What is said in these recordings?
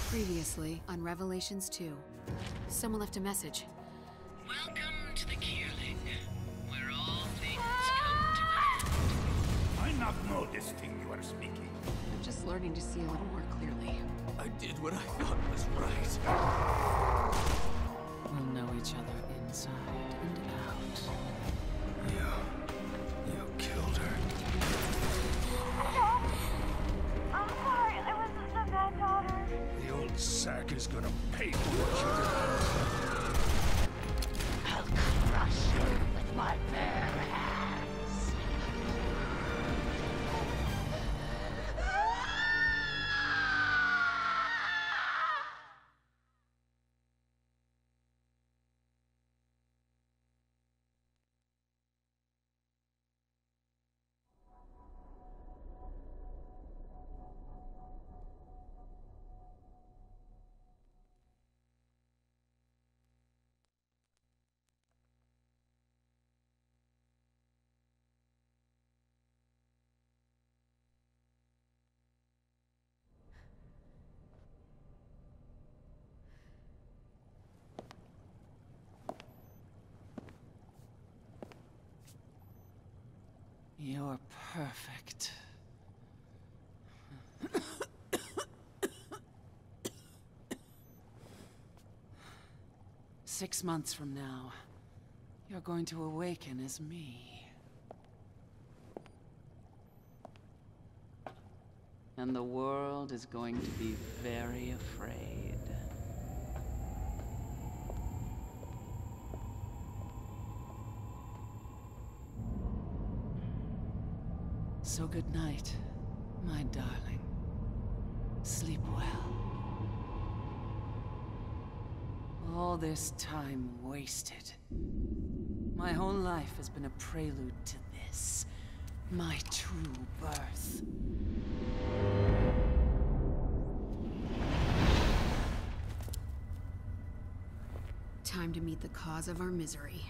Previously on Revelations 2, someone left a message. Welcome to the Kierling, where all things come to an end. I not know this thing you are speaking. I'm just learning to see a little more clearly. I did what I thought was right. We'll know each other inside and out. You killed her. I'm sorry, I was just a bad daughter. The old sack is gonna pay for what I'll crush you with my bare hands. You're perfect. 6 months from now, you're going to awaken as me. And the world is going to be very afraid. So good night, my darling. Sleep well. All this time wasted. My whole life has been a prelude to this. My true birth. Time to meet the cause of our misery.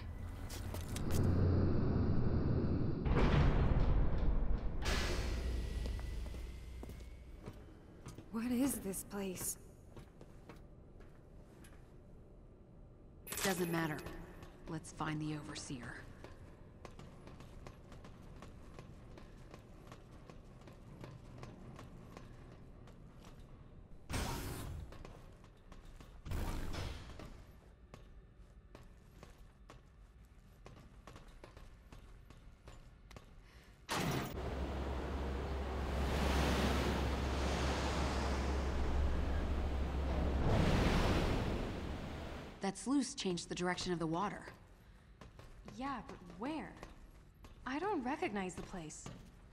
What is this place? Doesn't matter. Let's find the Overseer. That sluice changed the direction of the water. Yeah, but where? I don't recognize the place.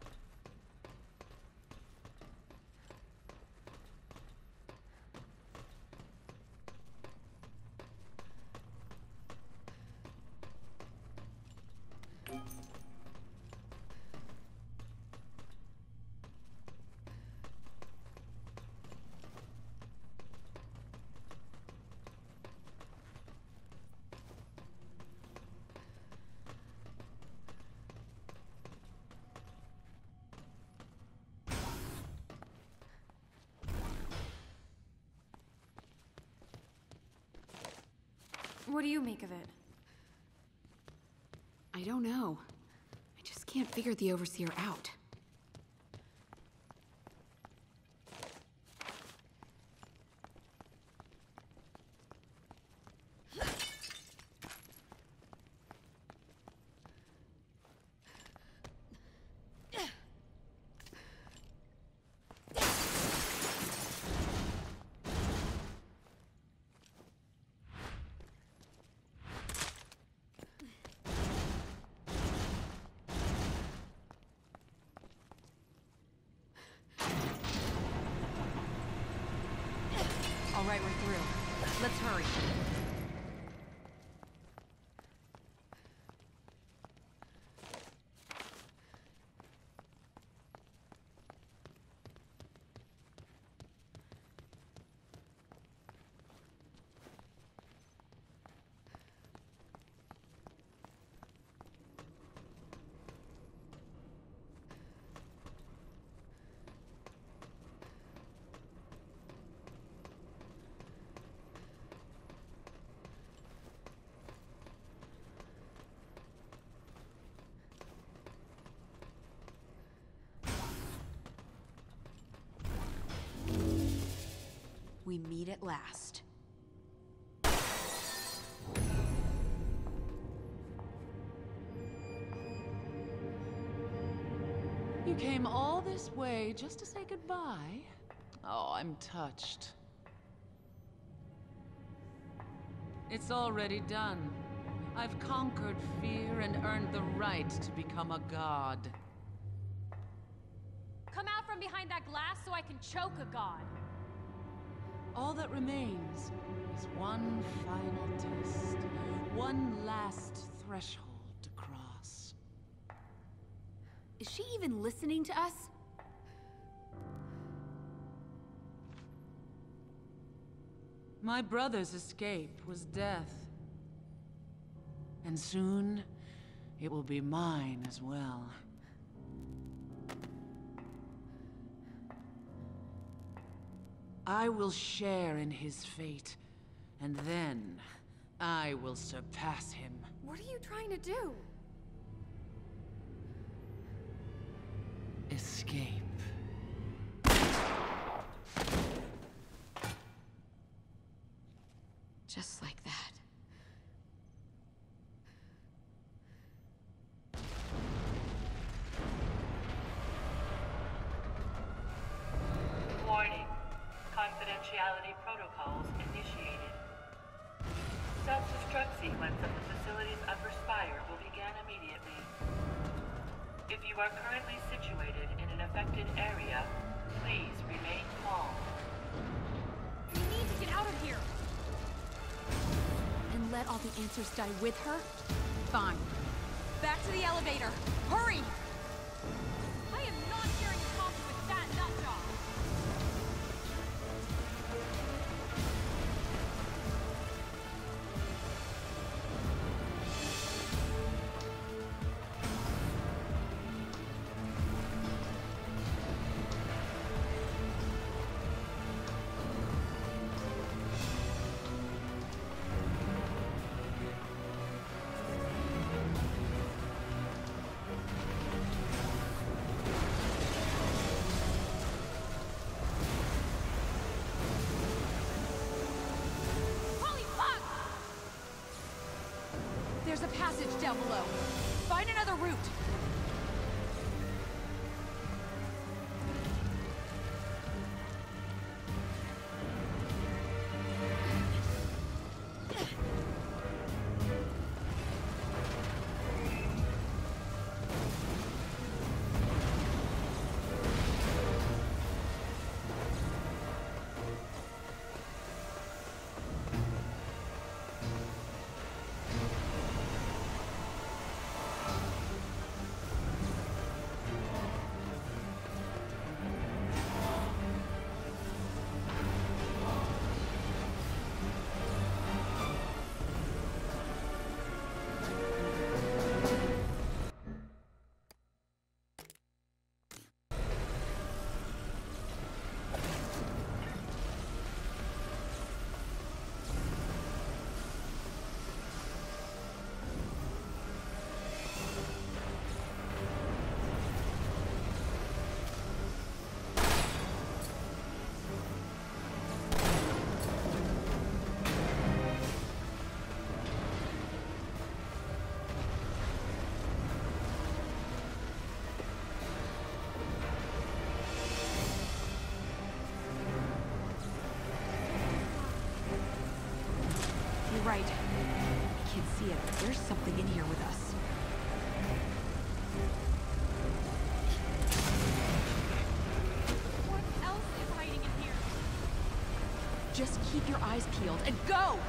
What do you make of it? I don't know. I just can't figure the Overseer out. All right, we're through. Let's hurry. We meet at last. You came all this way just to say goodbye? Oh, I'm touched. It's already done. I've conquered fear and earned the right to become a god. Come out from behind that glass so I can choke a god. All that remains is one final test. One last threshold to cross. Is she even listening to us? My brother's escape was death. And soon, it will be mine as well. I will share in his fate, and then I will surpass him. What are you trying to do? Escape. Just like that. Warning. Confidentiality protocols initiated. Self-destruct sequence of the facility's upper spire will begin immediately. If you are currently situated in an affected area, please remain calm. We need to get out of here. And let all the answers die with her? Fine. Back to the elevator. Hurry! I am not sharing a coffee with that nutjob. Holy fuck! There's a passage down below. Find another route. You're right. I can't see it, but there's something in here with us. What else is hiding in here? Just keep your eyes peeled and go!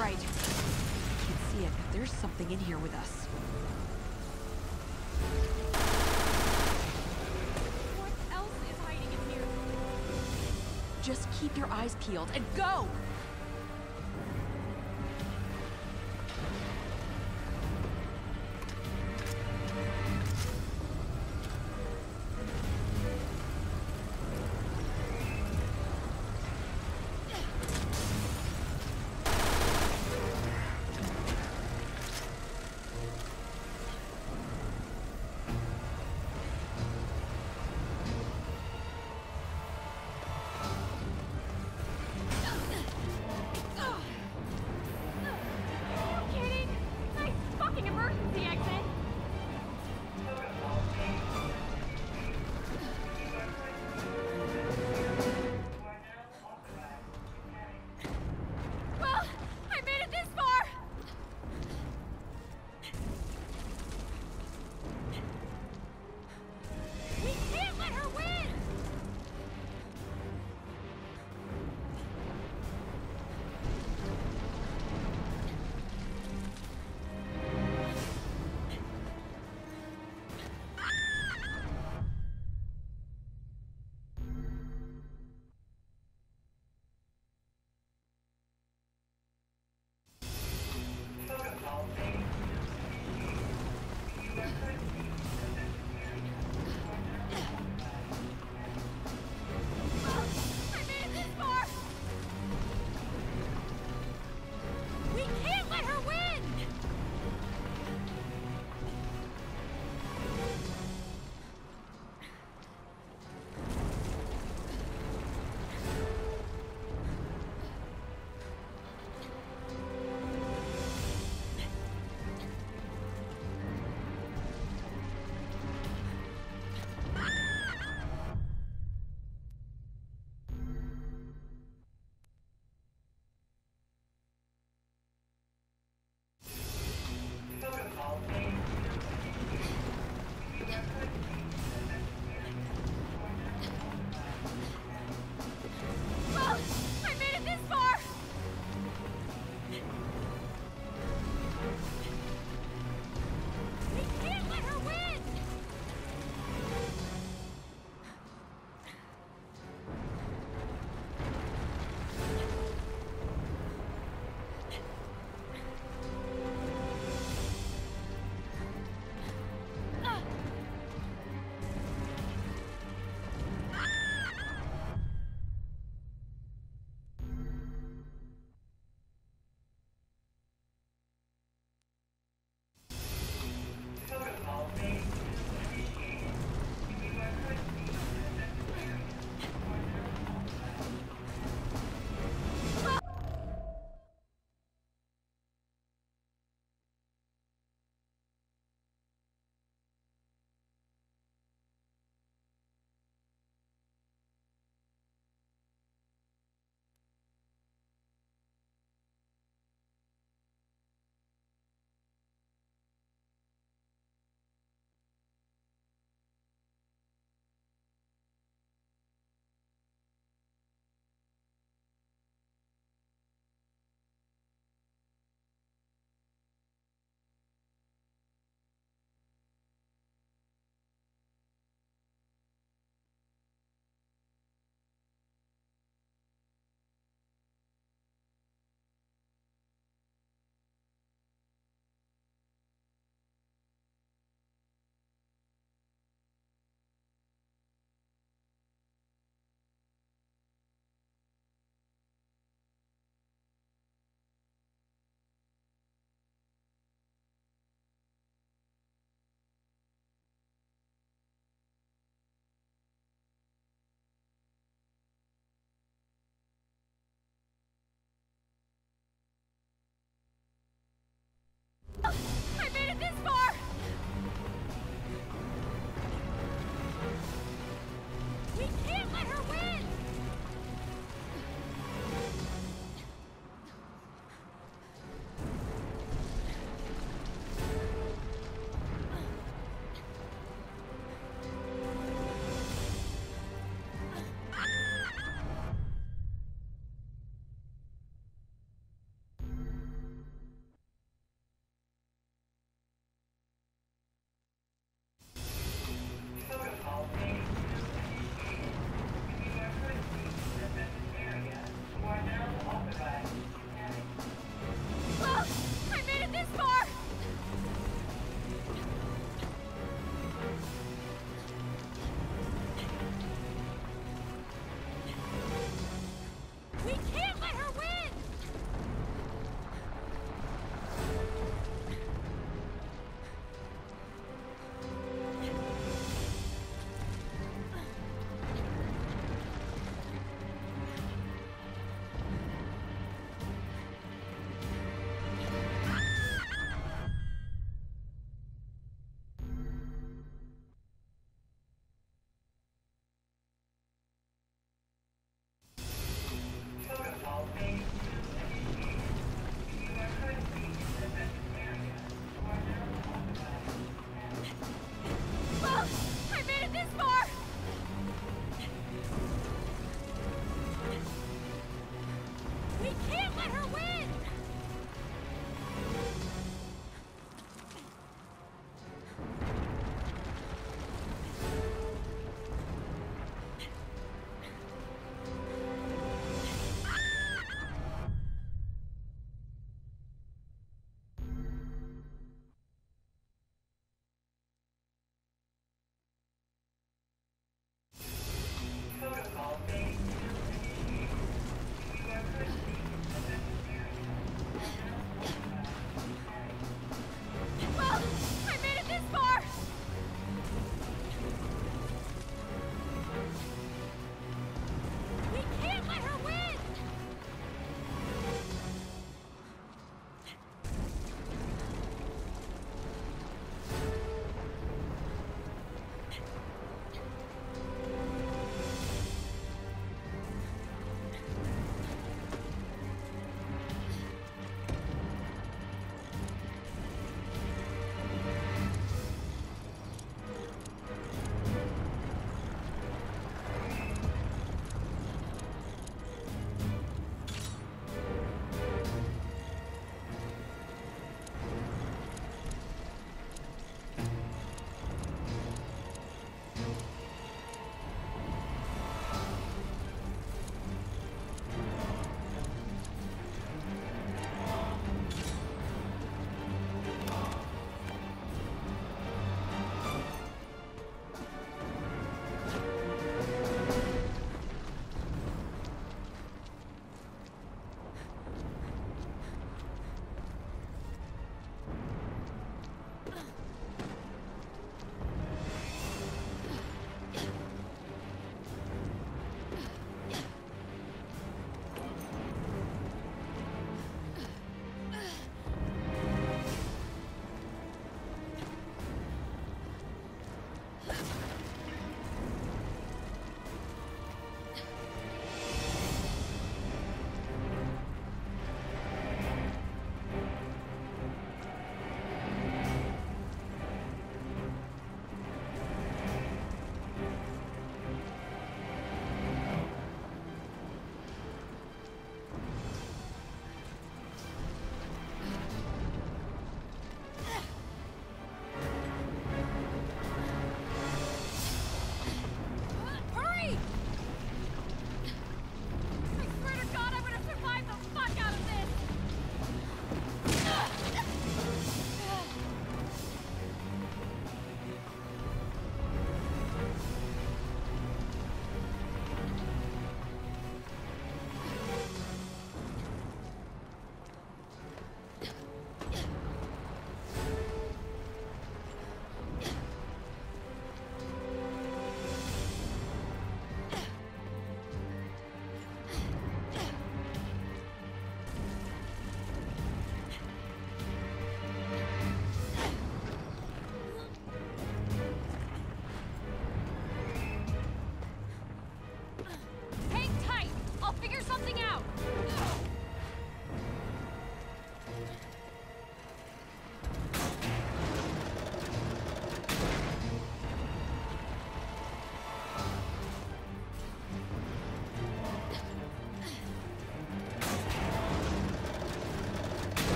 right. I can't see it, but there's something in here with us. What else is hiding in here? Just keep your eyes peeled and go!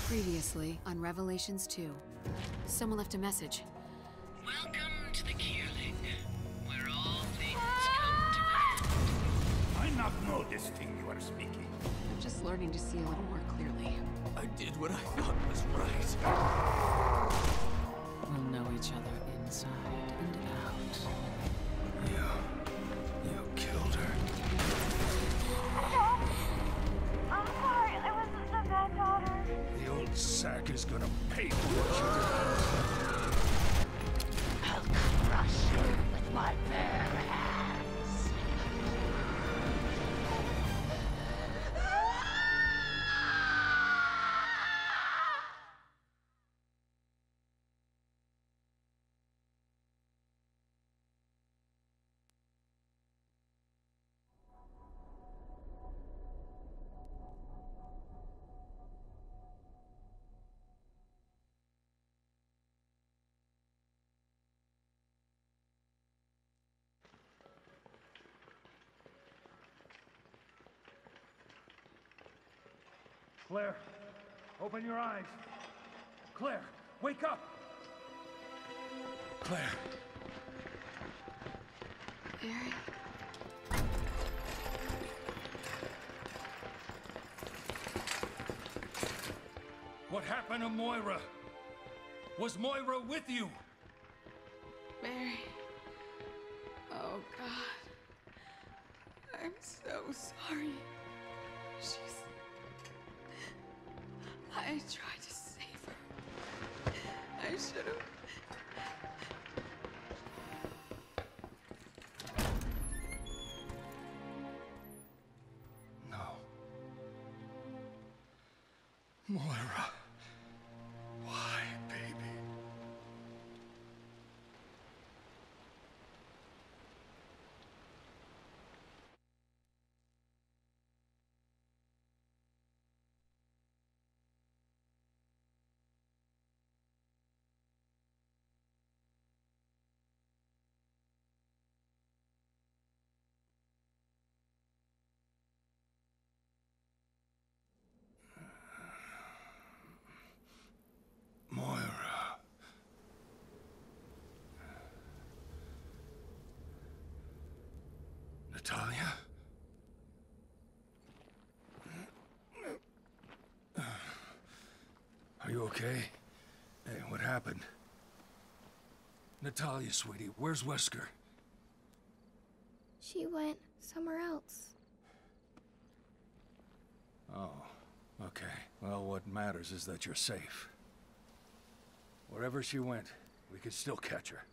Previously on Revelations 2, someone left a message. Welcome to the Keerling, where all things come to an end. I not know this thing you are speaking. I'm just learning to see a little more clearly. I did what I thought was right. We'll know each other inside and out. You killed her. I'm sorry, I was the bad daughter. The old sack is gonna pay for what she did. I'll crush you with my bare hands. Claire, open your eyes. Claire, wake up! Claire. Barry? What happened to Moira? Was Moira with you? Barry. Oh, God. I'm so sorry. I tried to save her. I should have. No. Moira. Why, baby? Moira. Natalia? Are you okay? Hey, what happened? Natalia, sweetie, where's Wesker? She went somewhere else. Oh, okay. Well, what matters is that you're safe. Wherever she went, we could still catch her.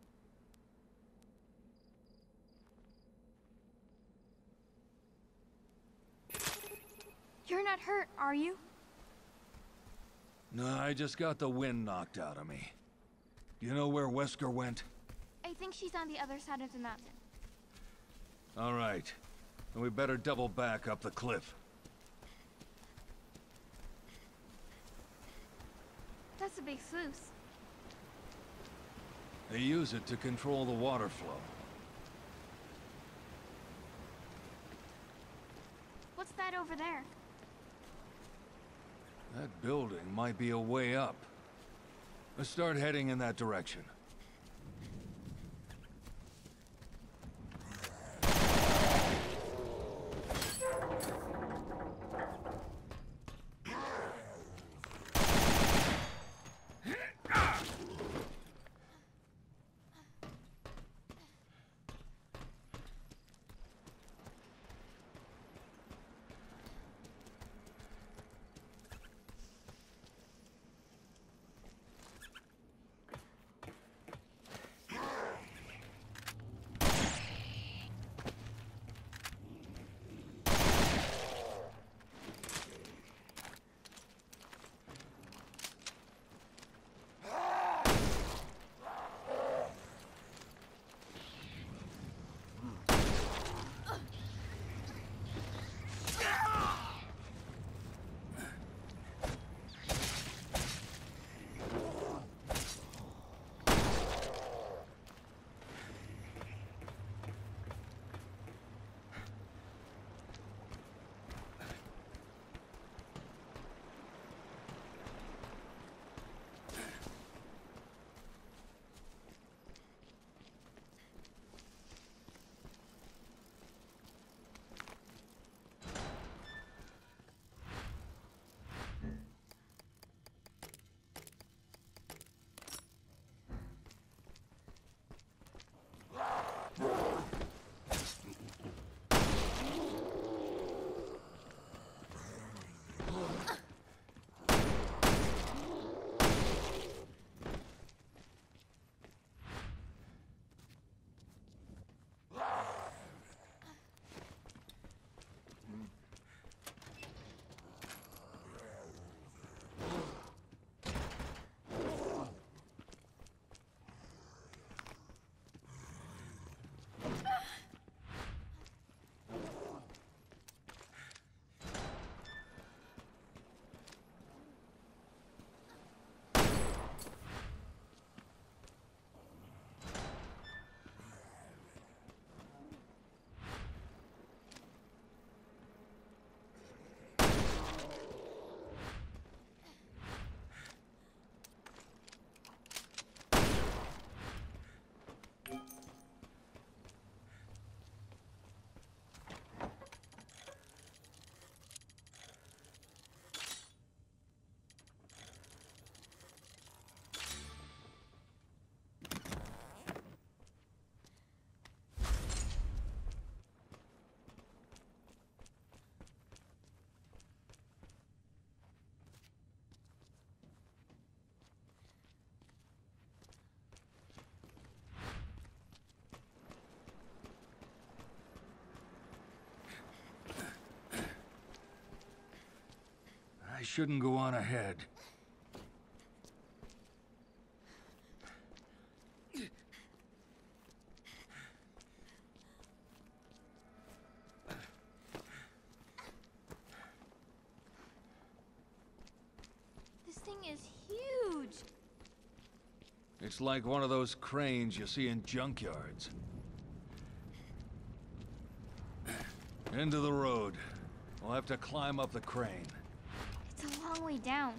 You're not hurt, are you? No, I just got the wind knocked out of me. You know where Wesker went? I think she's on the other side of the mountain. All right. Then we better double back up the cliff. That's a big sluice. They use it to control the water flow. What's that over there? That building might be a way up. Let's start heading in that direction. shouldn't go on ahead. This thing is huge. It's like one of those cranes you see in junkyards. End of the road. We'll have to climb up the crane. It's a long way down.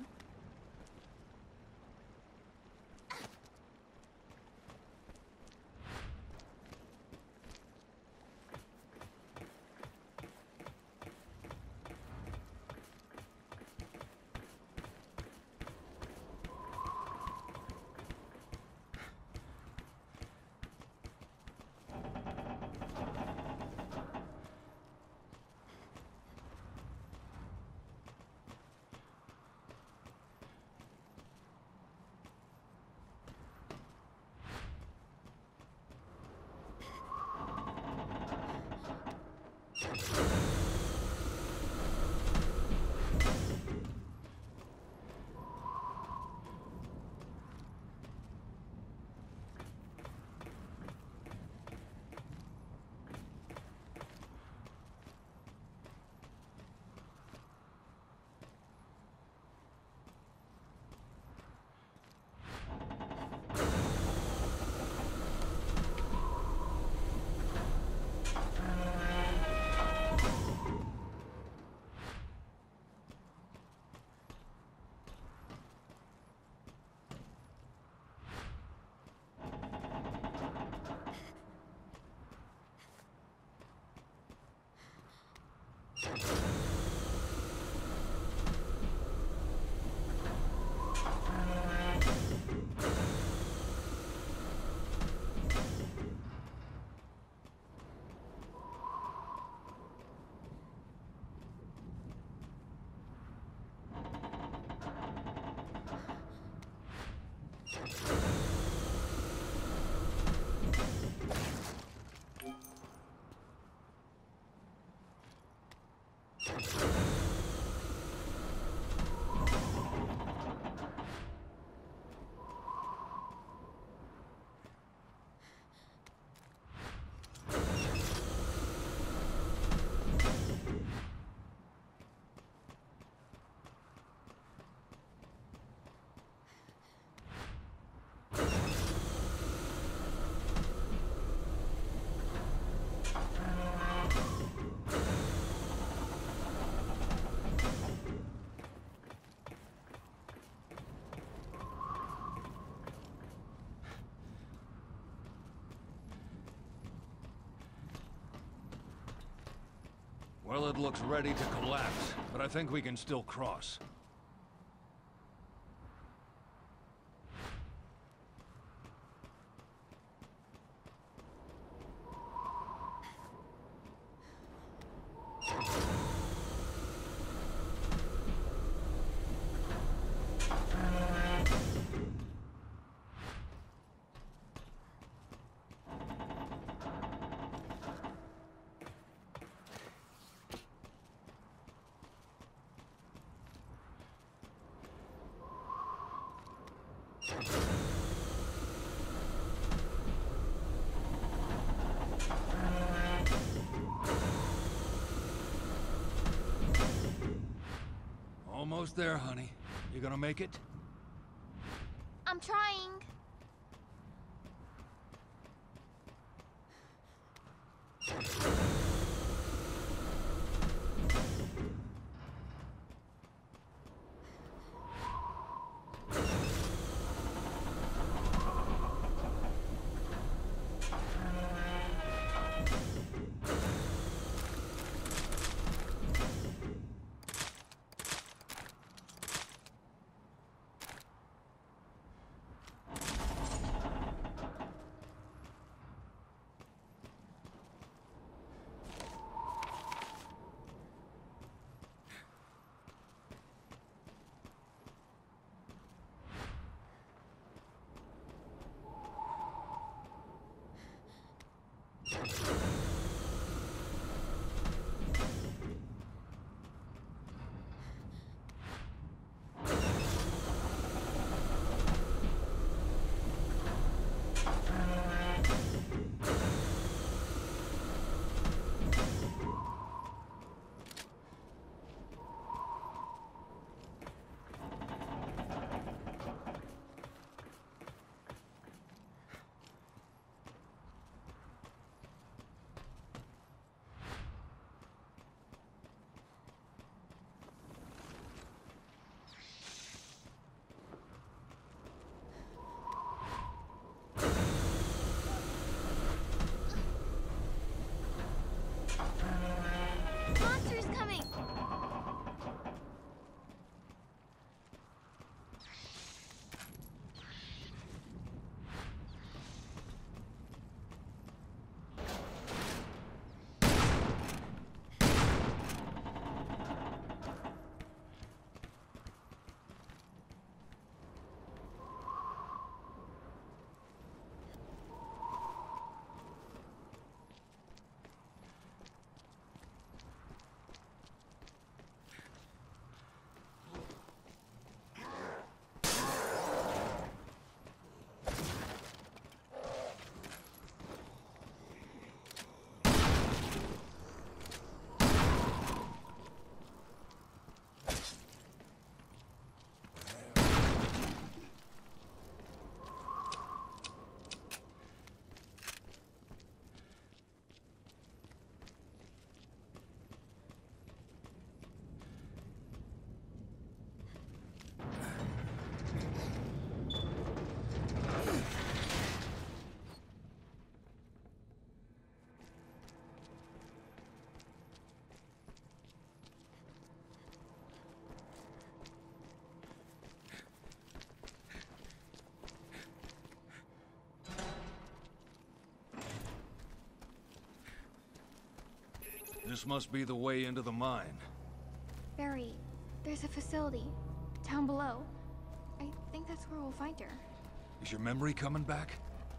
Well, it looks ready to collapse, but I think we can still cross. Almost there, honey. You gonna make it? I'm trying. This must be the way into the mine. Barry, there's a facility down below. I think that's where we'll find her. Is your memory coming back?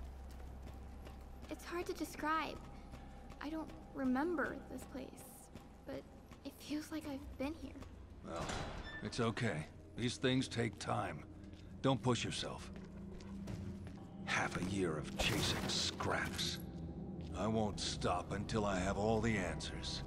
It's hard to describe. I don't remember this place, but it feels like I've been here. Well, it's okay. These things take time. Don't push yourself. Half a year of chasing scraps. I won't stop until I have all the answers.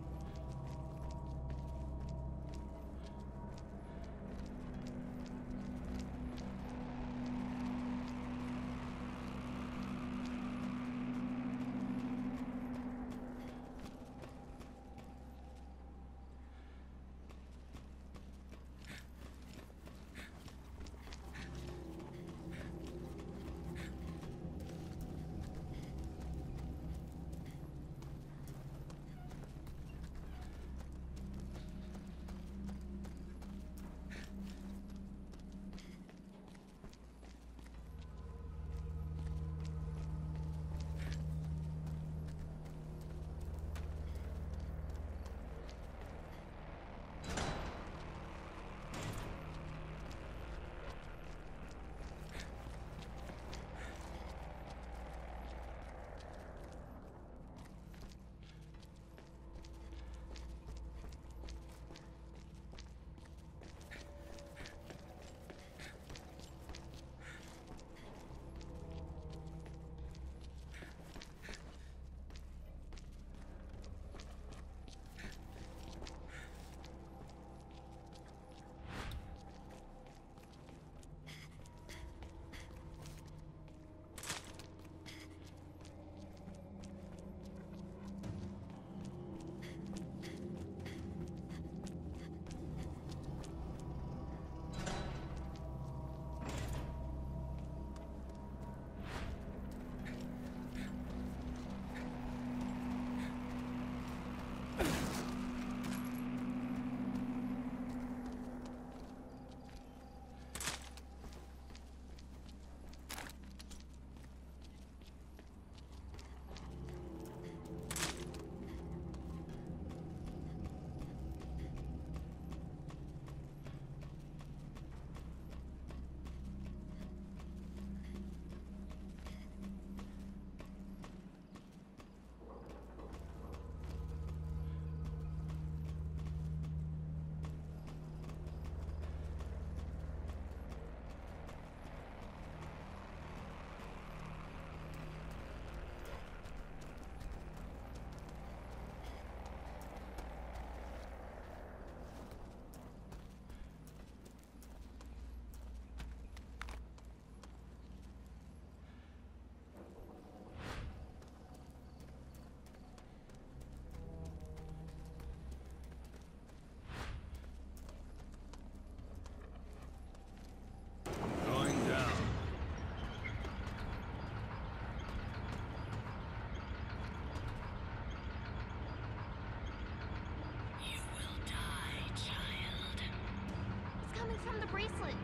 From the bracelet.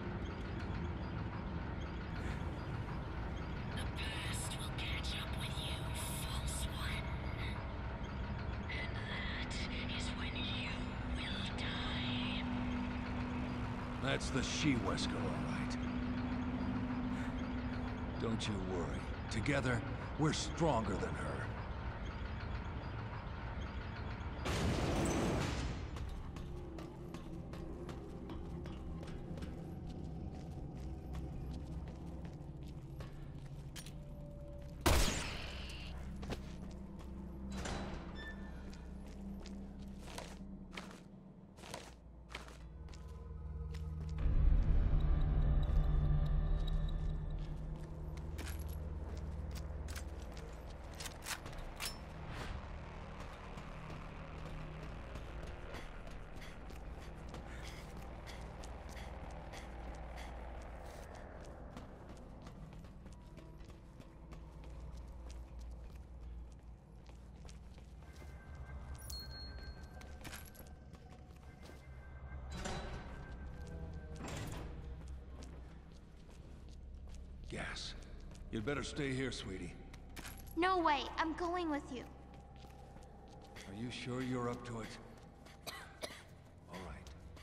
The past will catch up with you, false one. And that is when you will die. That's the she-Wesker, all right. Don't you worry. Together, we're stronger than her. Gas. You'd better stay here, sweetie. No way, I'm going with you. Are Are you sure you're up to it? All right.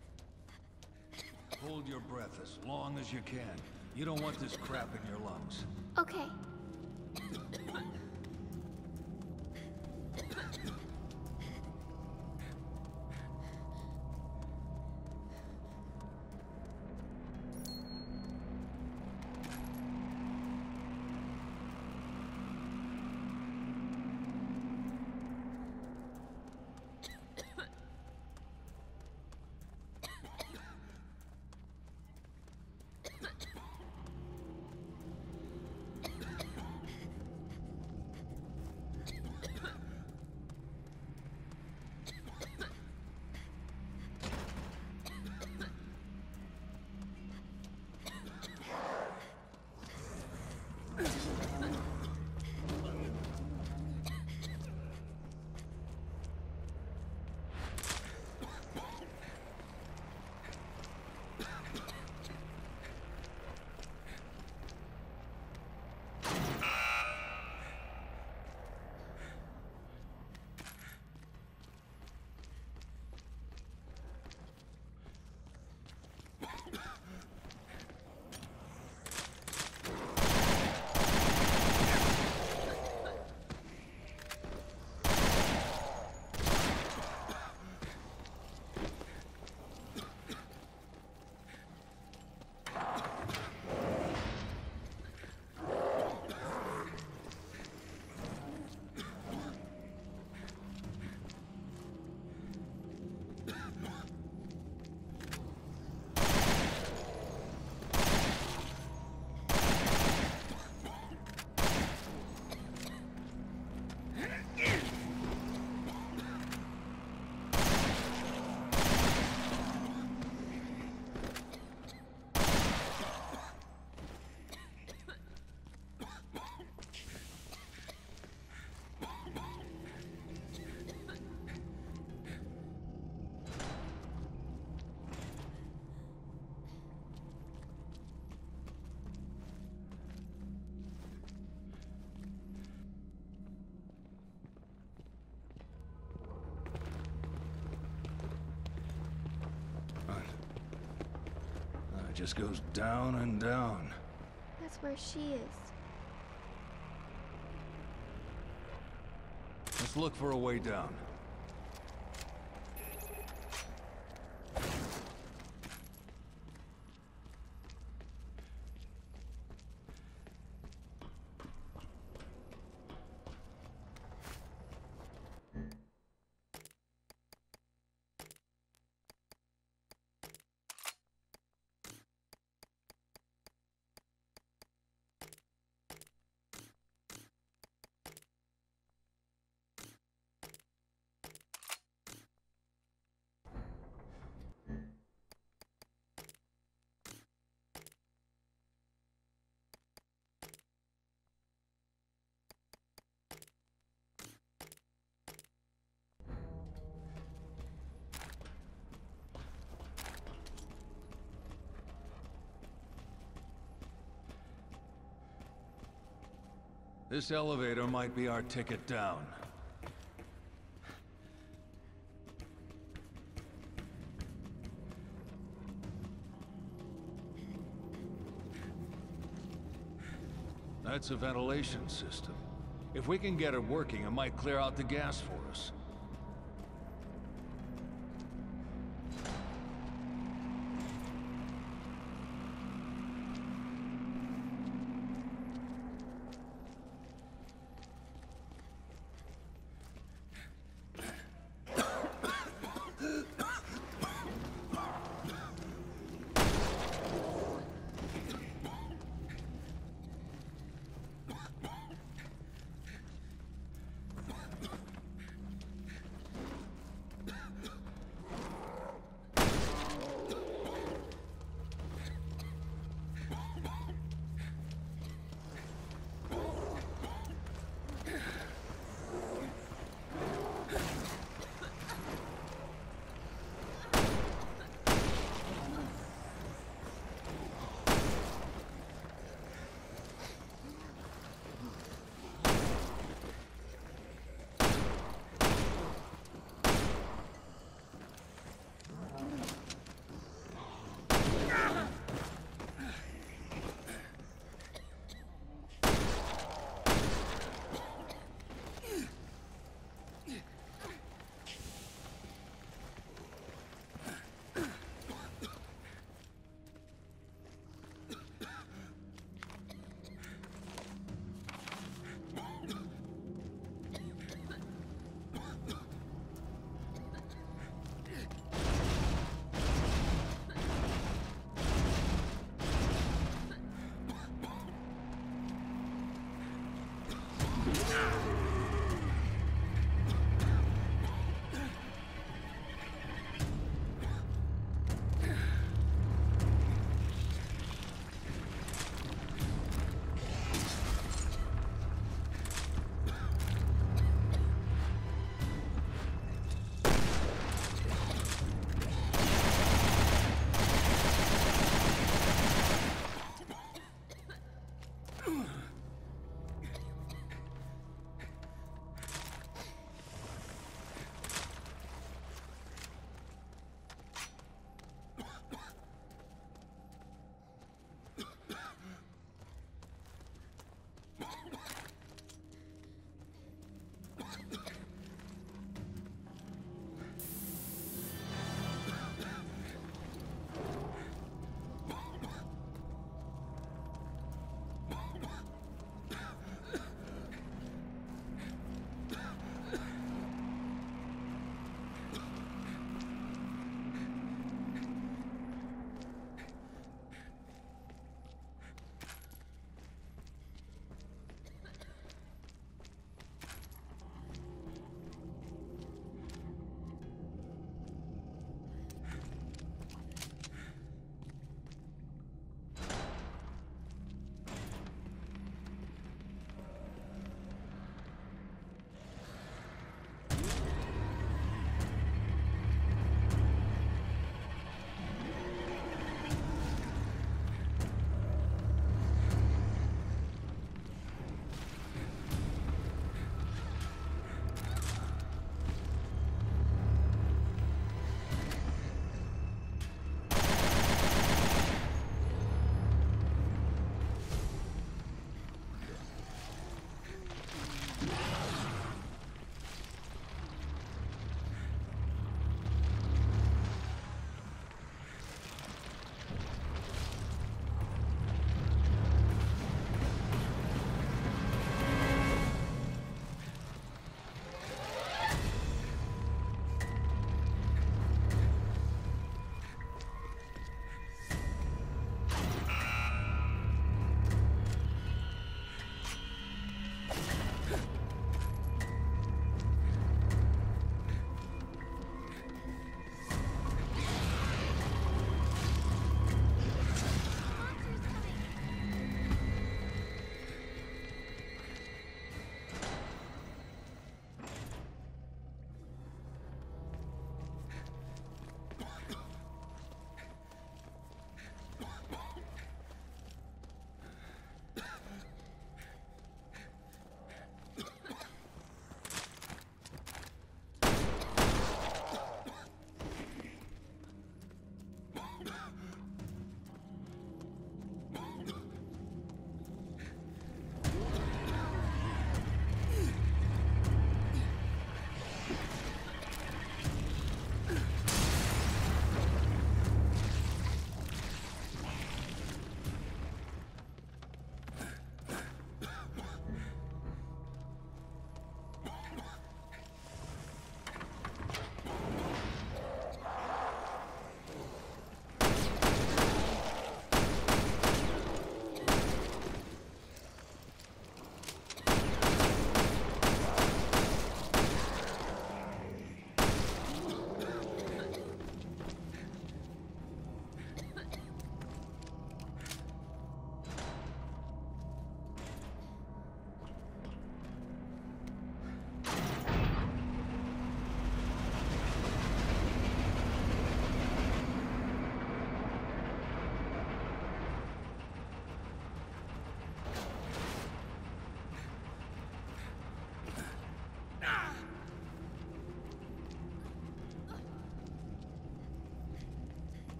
Hold your breath as long as you can. You don't want this crap in your lungs. Okay. It just goes down and down. That's where she is. Let's look for a way down. This elevator might be our ticket down. That's a ventilation system. If we can get it working, it might clear out the gas for us.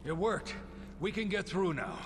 It worked. We can get through now.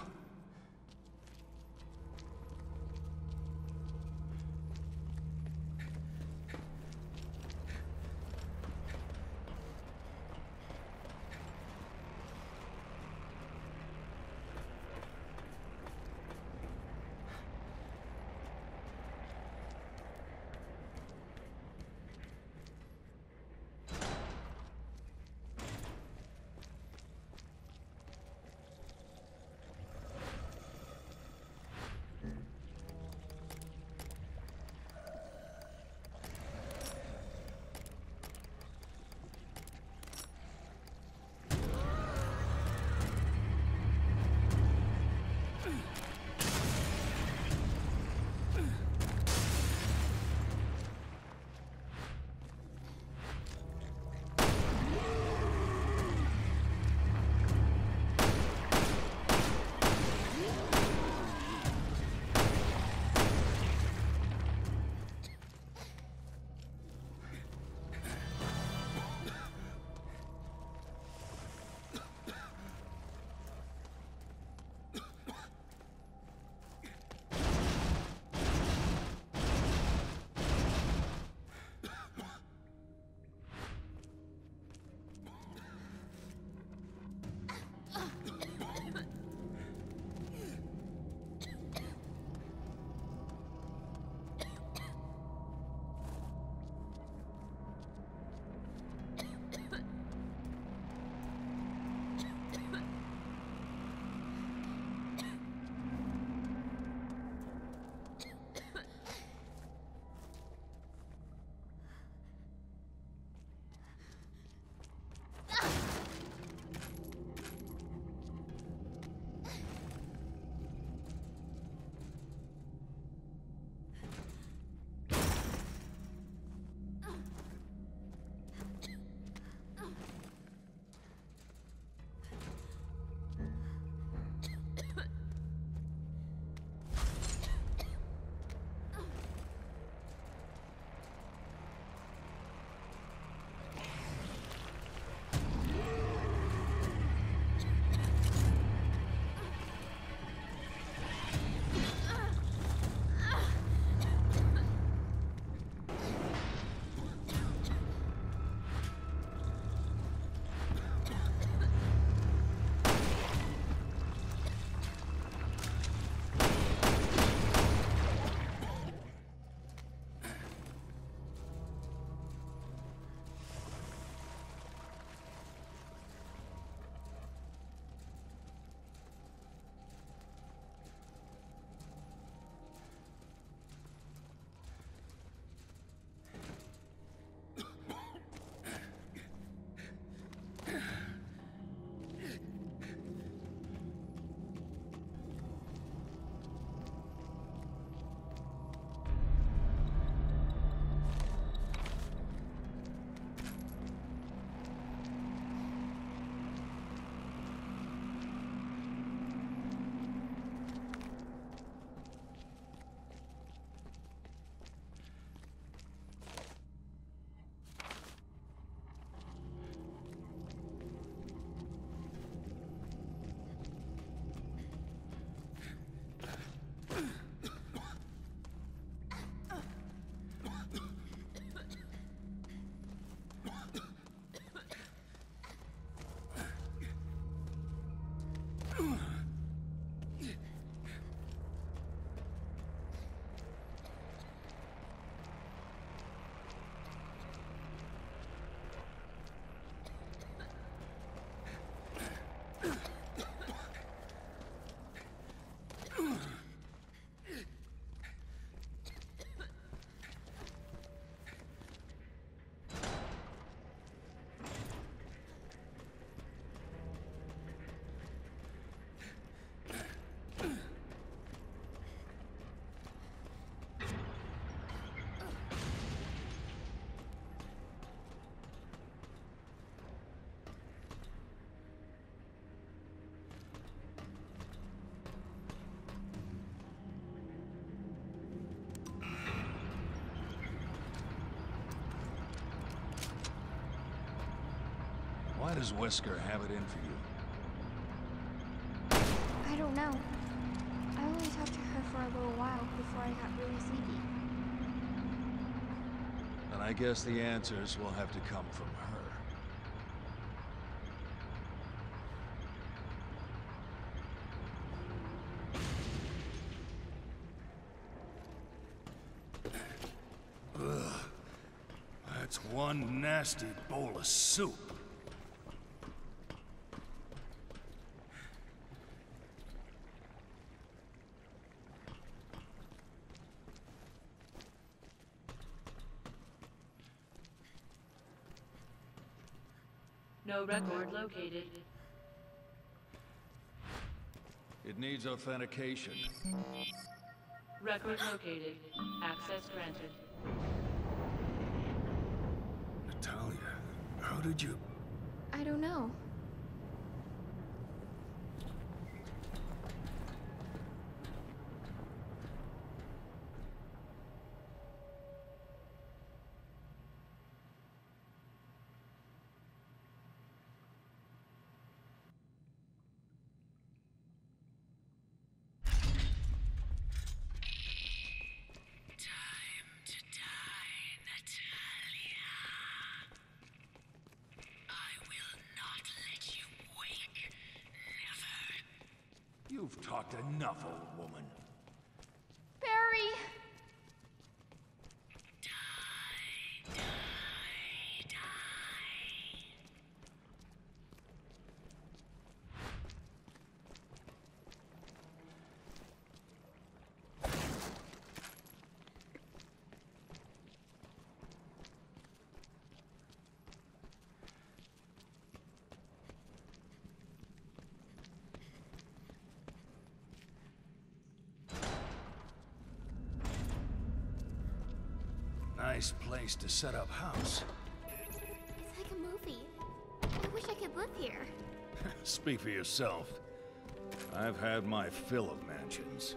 Why does Wesker have it in for you? don't know. I only talked to her for a little while before I got really sleepy. And I guess the answers will have to come from her. Ugh. That's one nasty bowl of soup. No record located. It needs authentication. Record located. Access granted. Natalia, how did you... I don't know. Time to die, Natalia. I will not let you wake. Never. You've talked enough, old woman. Barry! Die, die, die. Nice place to set up house. It's like a movie. I wish I could live here. Speak for yourself. I've had my fill of mansions.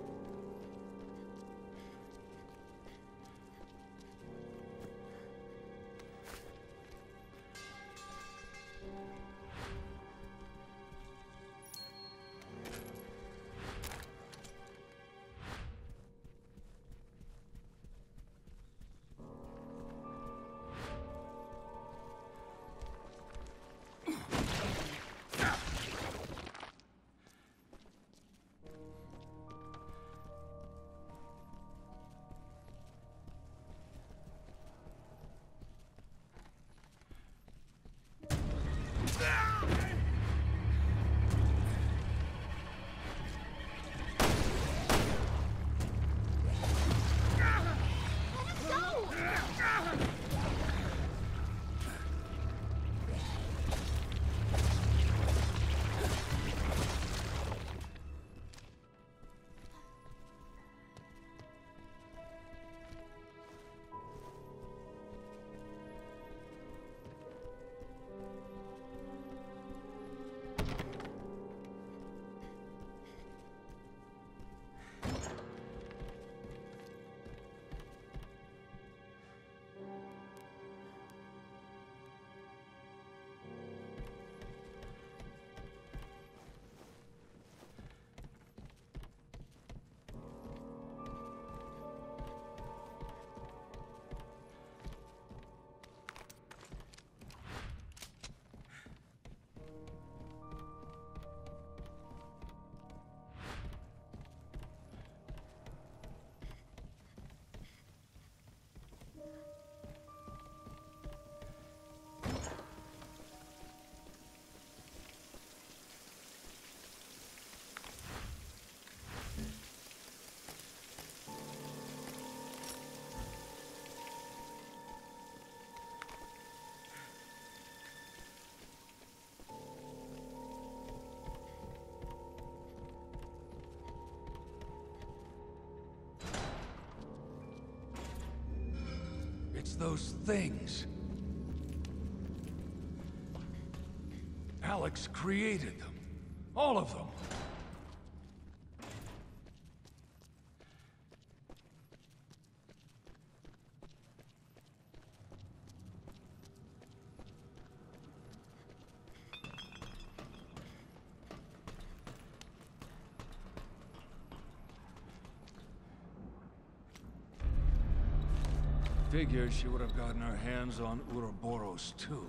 It's those things. Alex created them. All of them. Figured she would have gotten her hands on Ouroboros too.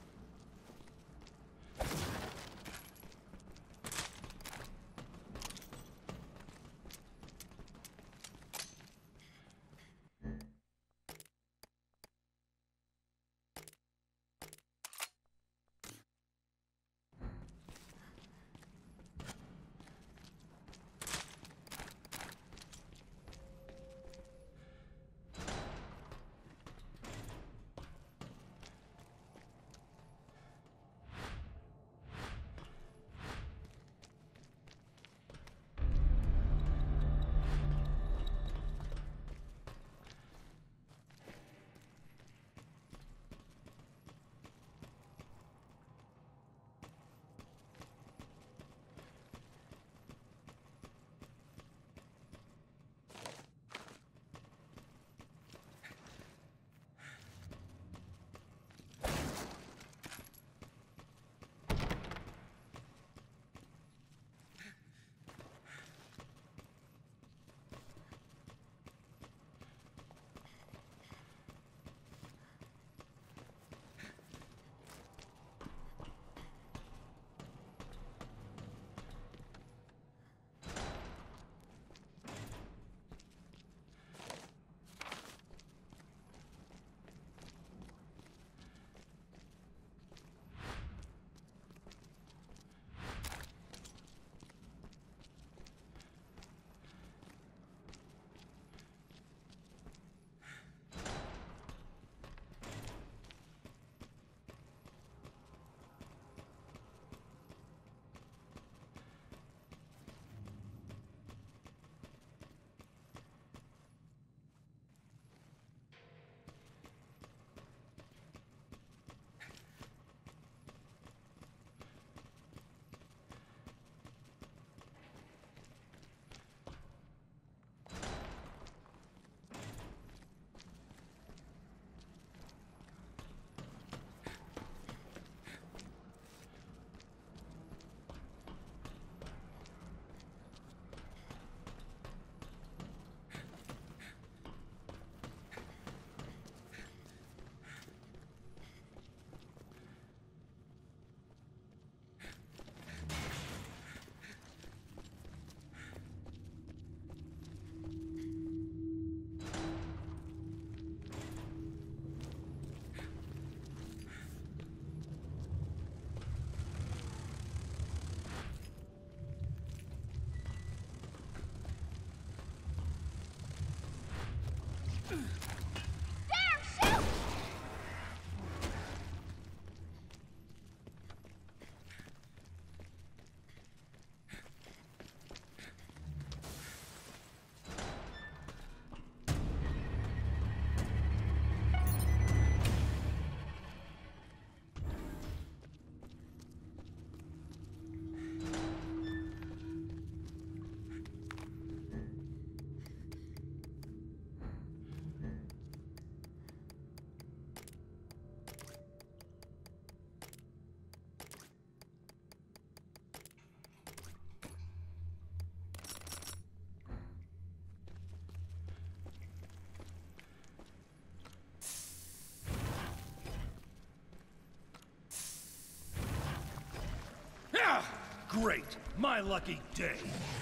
Great! My lucky day!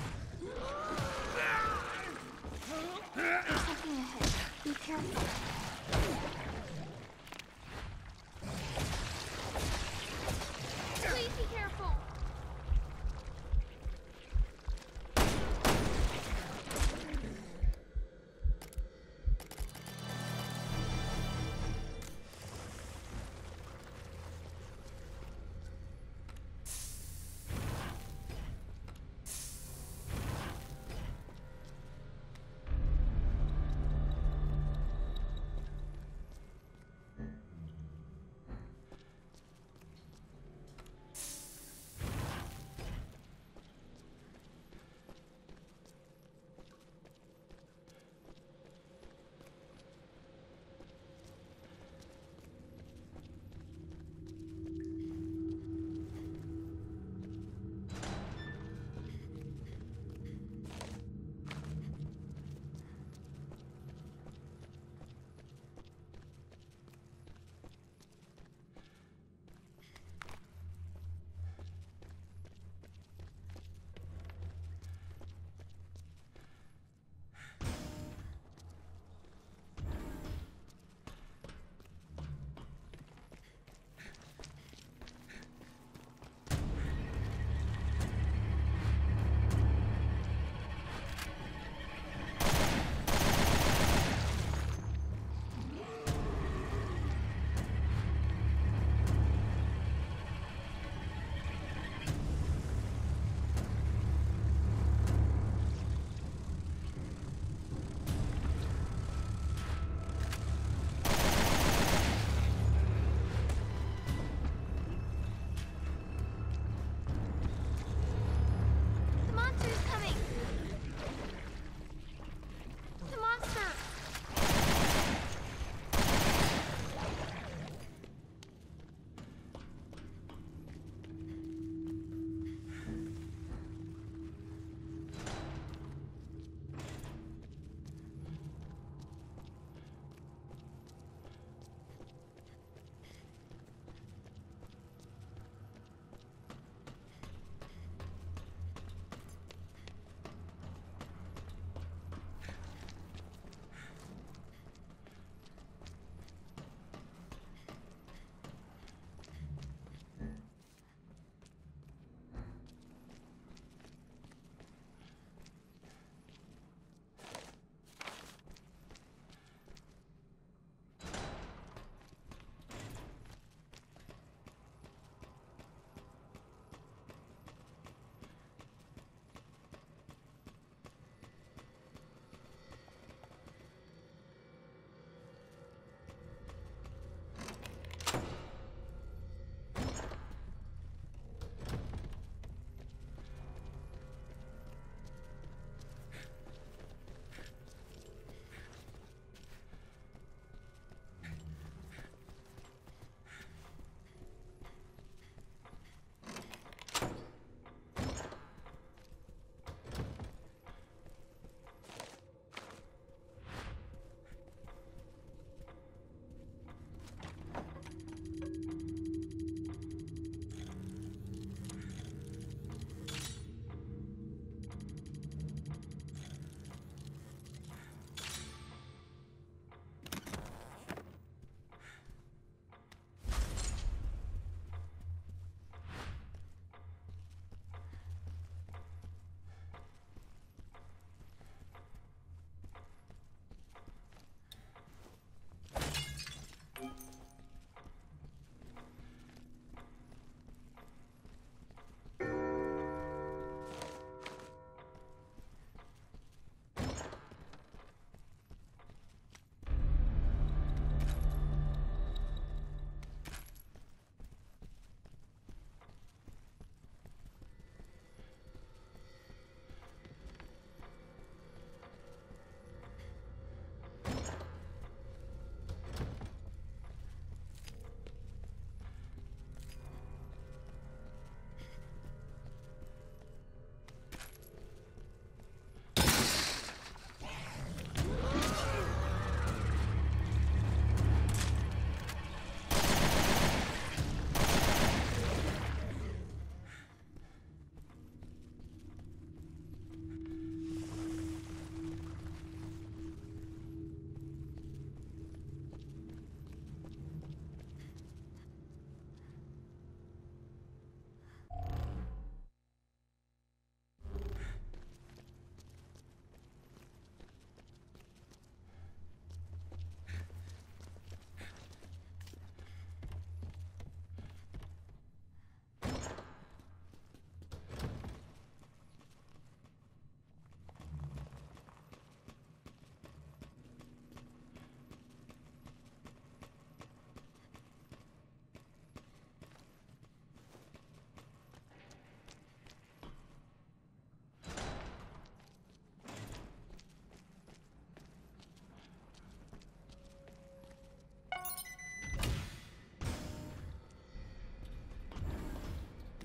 There's something ahead. Be careful. Please be careful!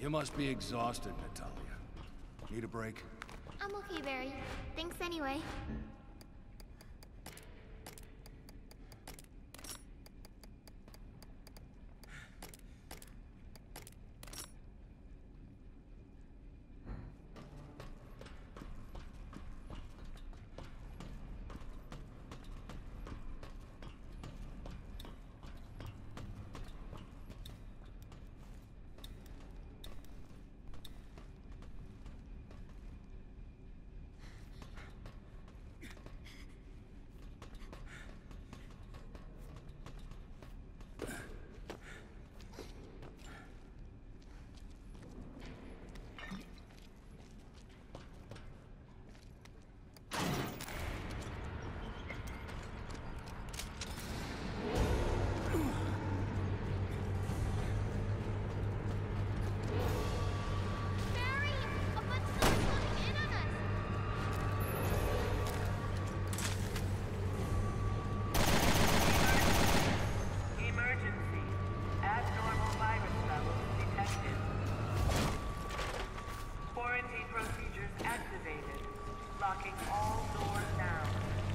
You must be exhausted, Natalia. Need a break? I'm okay, Barry. Thanks anyway. Locking all doors down.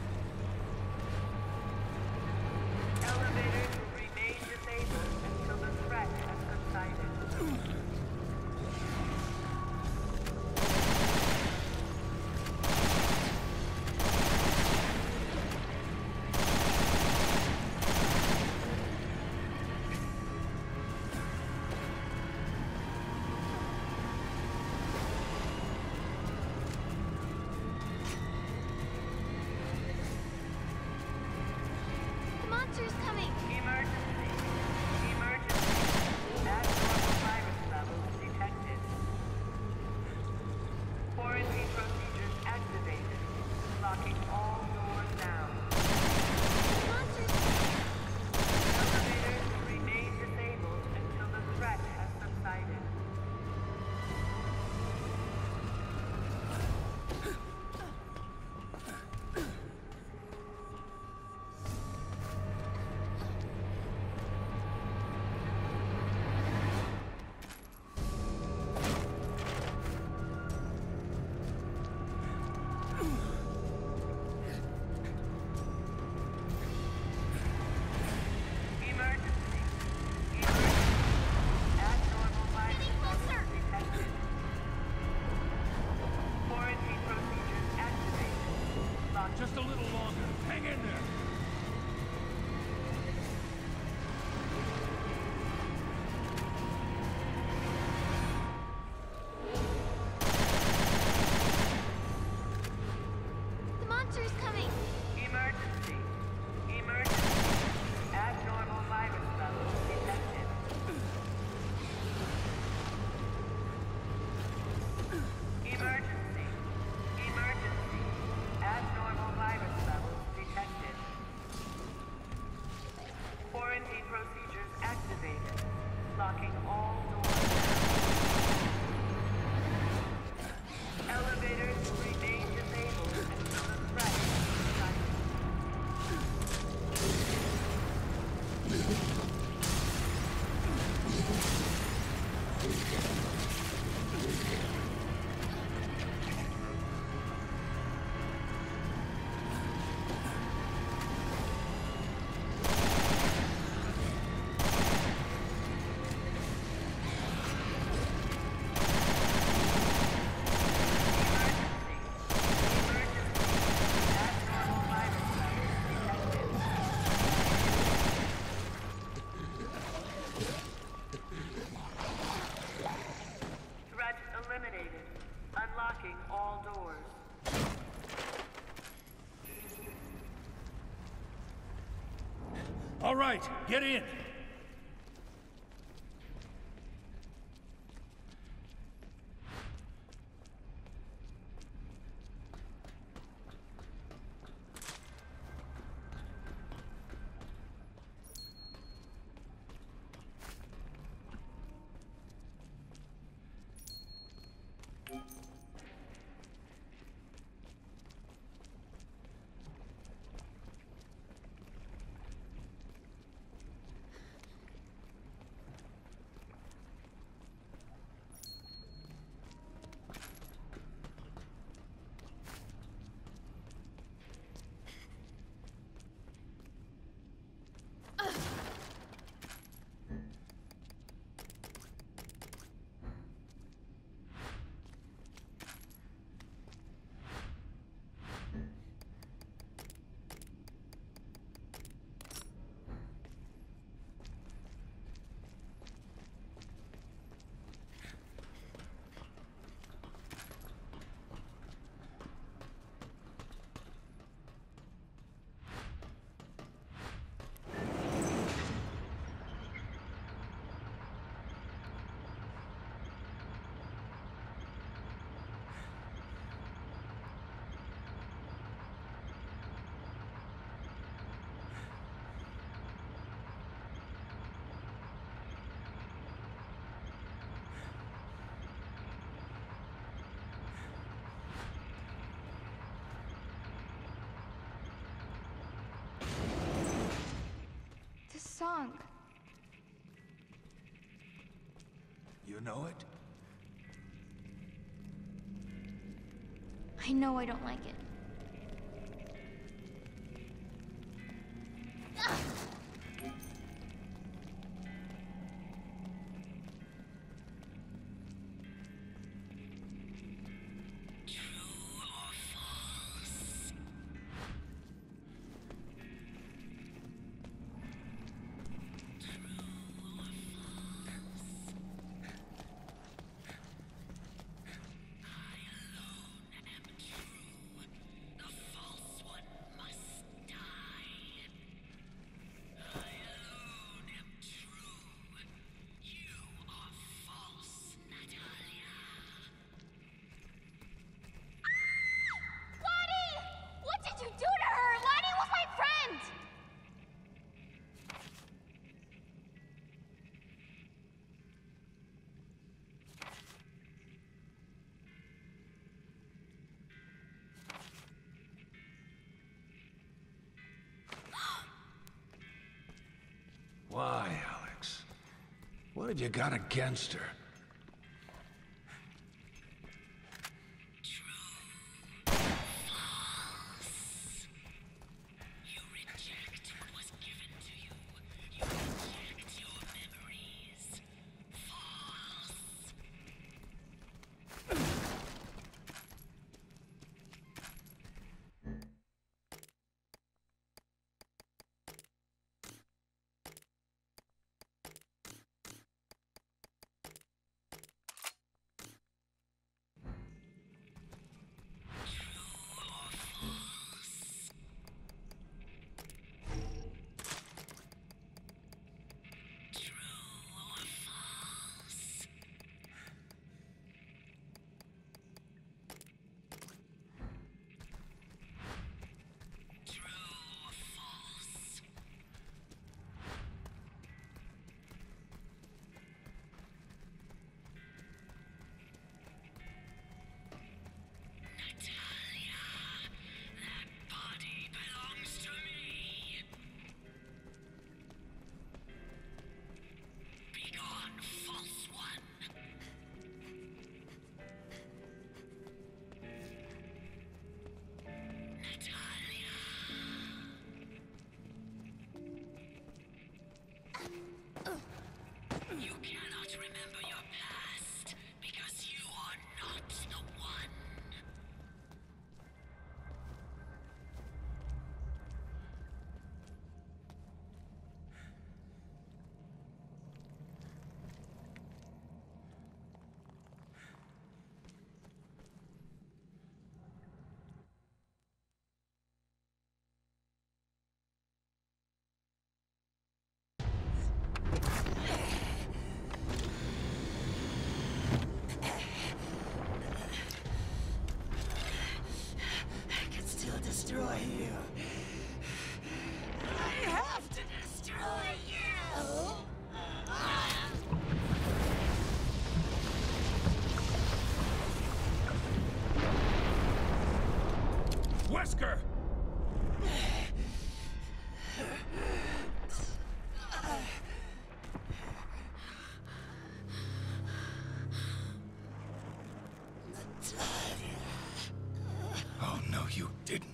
Elevators will remain disabled until the threat has subsided. Monsters coming! Emergency. Emergency. Abnormal virus levels detected. Quarantine procedures activated. Locking all doors down. Monsters! Elevators will remain disabled until the threat has subsided. Emergency. Emergency. Abnormal virus Getting closer! detected. Quarantine procedures activated. Locked. Just a little longer. Hang in there. The monster's coming! Emergency. Emergency. Abnormal virus levels detected. Emergency. Emergency. Abnormal virus levels detected. Quarantine procedures activated. Locking all doors. Elevators will remain disabled until the threat is subsided. Threat eliminated. Unlocking all doors. All right, get in. song. You know it? I know I don't like it. What did you do to her? Lani was my friend! Why, Alex? What have you got against her? Destroy you. I have to destroy you. Wesker! Oh, no, you didn't.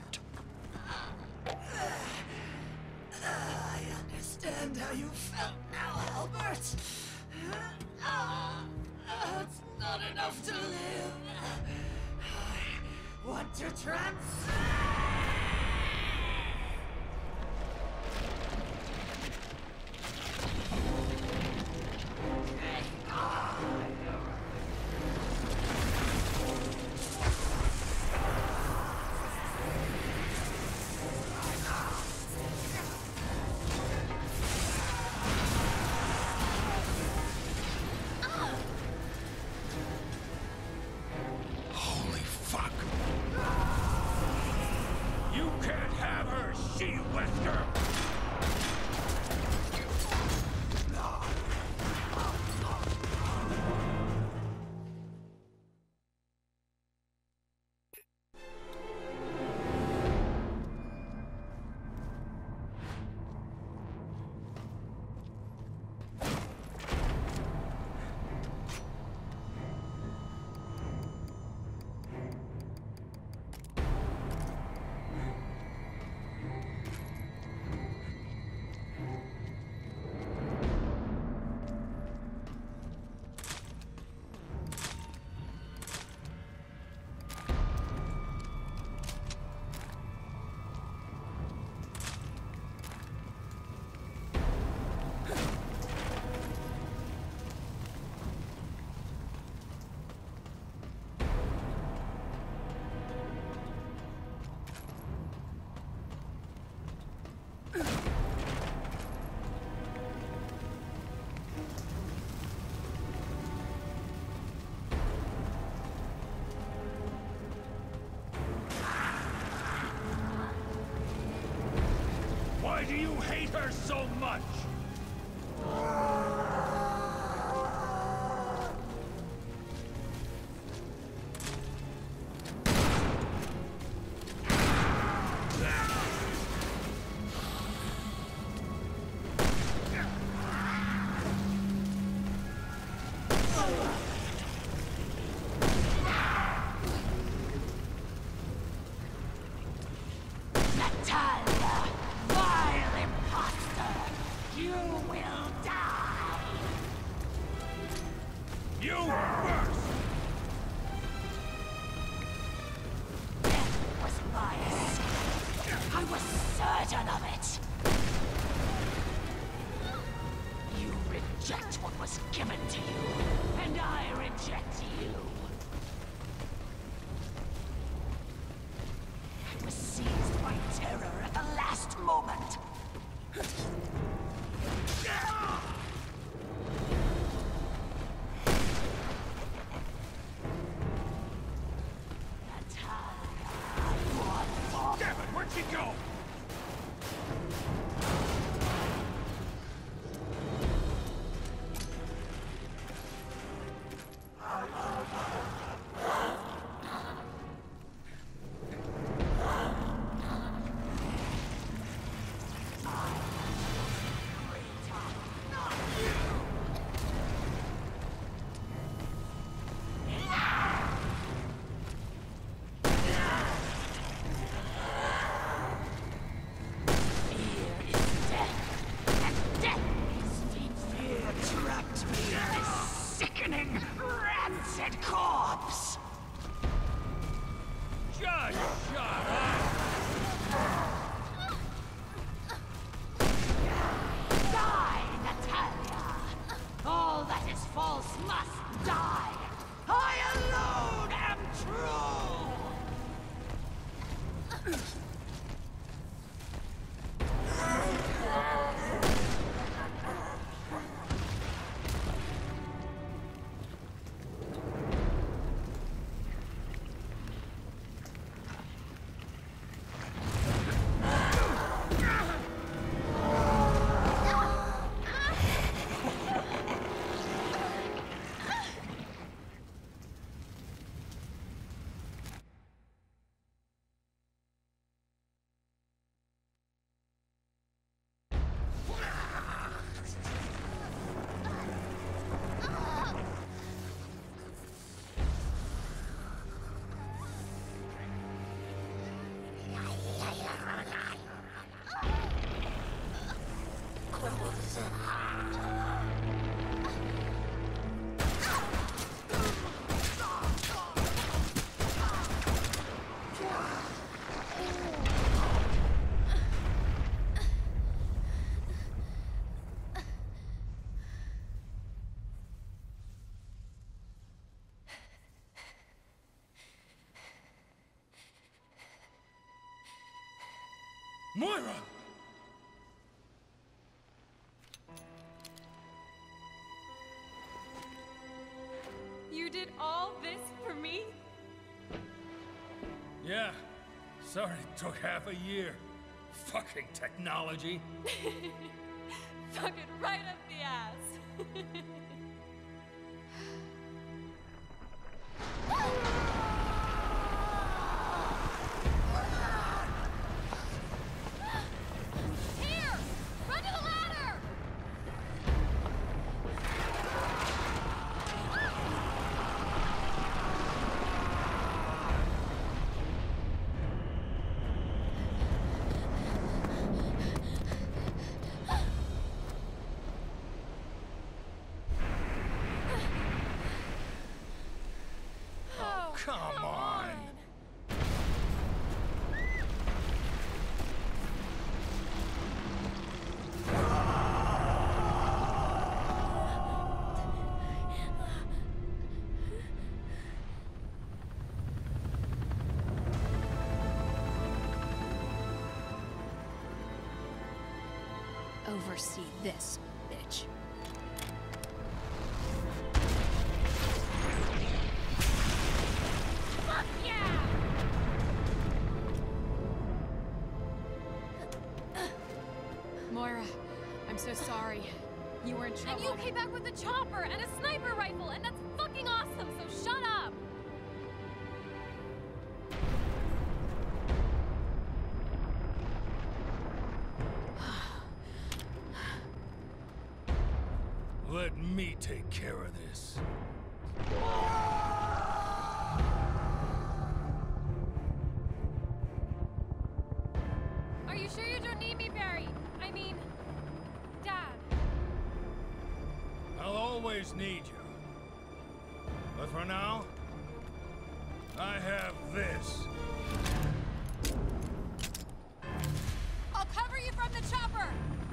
I understand how you felt now, Albert. It's not enough to live. I want to transcend. Holy fuck. You can't have her, She-Wesker! Why do you hate her so much? Natalia, vile imposter, you will die. You first! Death was my escape. I was certain of it. You reject what was given to you, and I reject you. I was seized by terror at the last moment. Damn it, where'd she go? Rancid corpse! Just shut up! Die, Natalia! All that is false must die! I alone am true! Moira! You did all this for me? Yeah. Sorry it took half a year. Fucking technology. Fucking right up the ass. Here! Run to the ladder! Come on! Oversee this, bitch. Fuck yeah! I'm so sorry. You were in trouble. And you came back with a chopper and a sniper rifle, and that's fucking awesome, so shut up! Let me take care of this. Are you sure you don't need me, Barry? I mean, Dad. I'll always need you. But for now, I have this. I'll cover you from the chopper!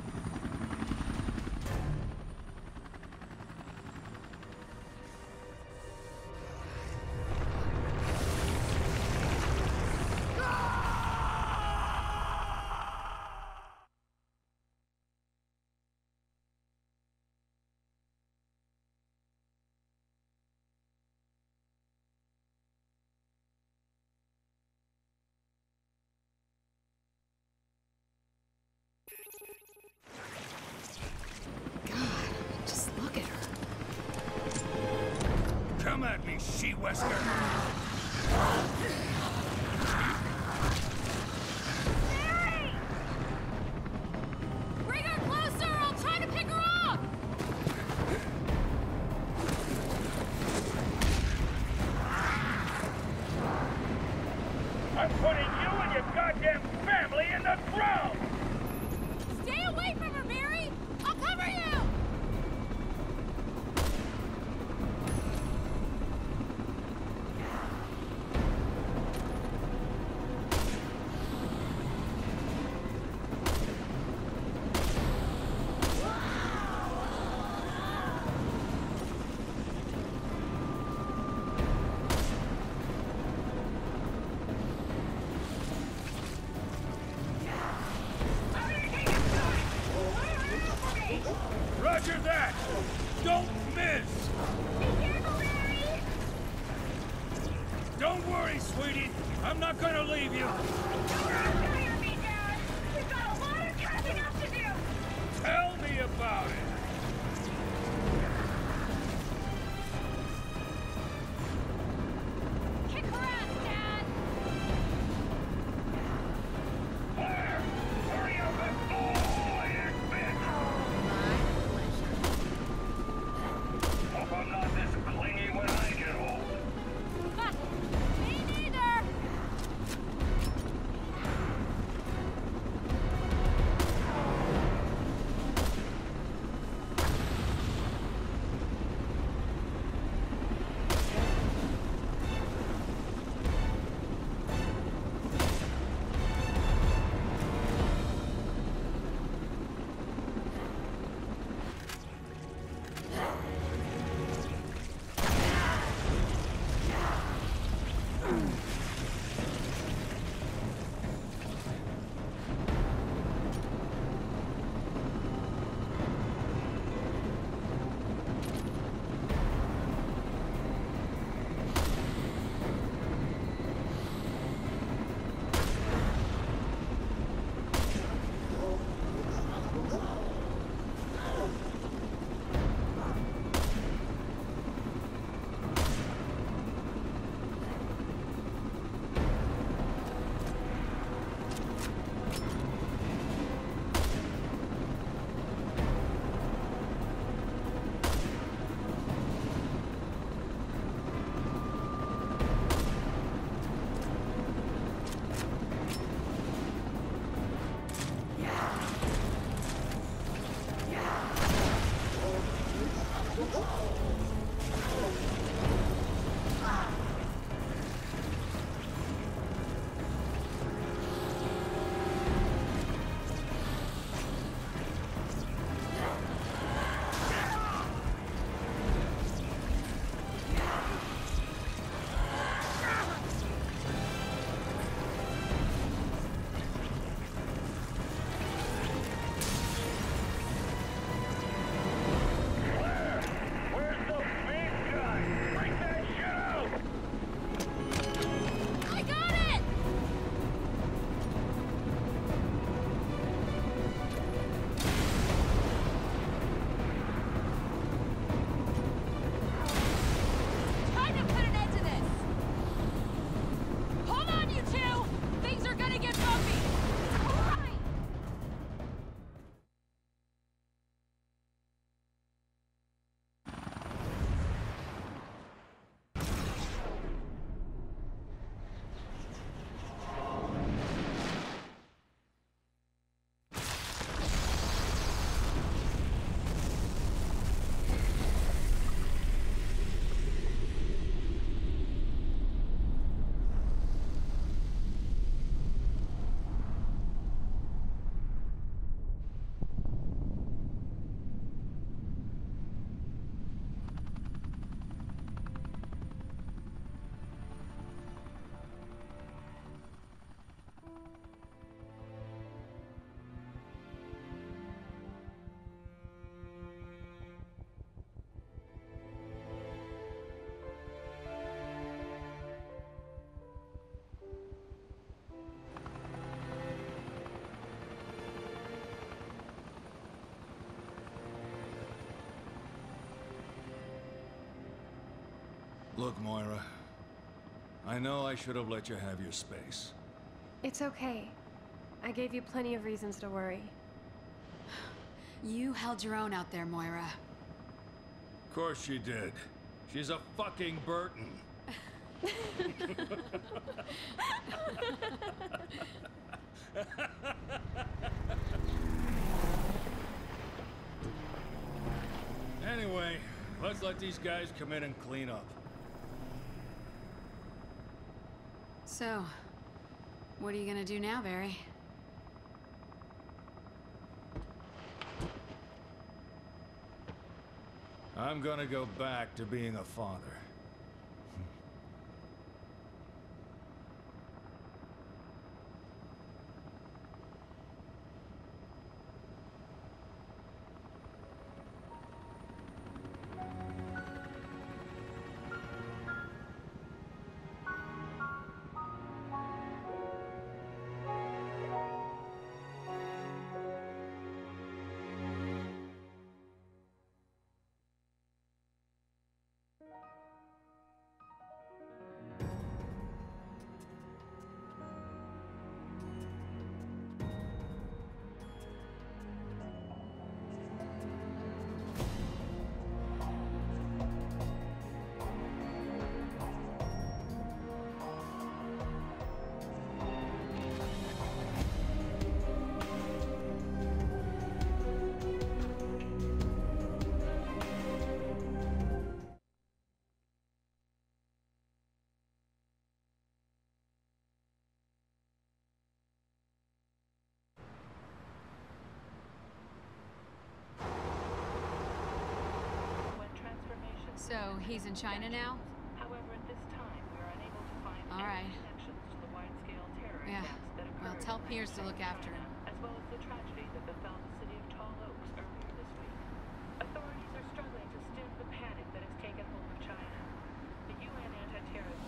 God, just look at her. Come at me, she-whisker! Barry! Bring her closer! I'll try to pick her up! I'm putting you and your goddamn family in the ground! Stay away from her, Barry! I'll cover you! Roger that! Don't miss! Be careful, Barry! Don't worry, sweetie. I'm not gonna leave you. Fire me, Dad! We've got a lot of catching up to do! Tell me about it. Kick her ass, Dad! Fire! Hurry up and bitch! Hope I'm not this clingy when I get old. Ha! Me neither! Look, Moira. I know I should have let you have your space. It's okay. I gave you plenty of reasons to worry. You held your own out there, Moira. Of course she did. She's a fucking Burton. Anyway, let's let these guys come in and clean up. So, what are you gonna do now, Barry? I'm gonna go back to being a father. So, he's in China now? However, at this time, we are unable to find any connections to the wide-scale terror attacks that occurred Well, tell Pierce to look after him. as well as the tragedy that befell the city of Tall Oaks earlier this week. Authorities are struggling to stem the panic that has taken hold of China. The UN anti-terrorism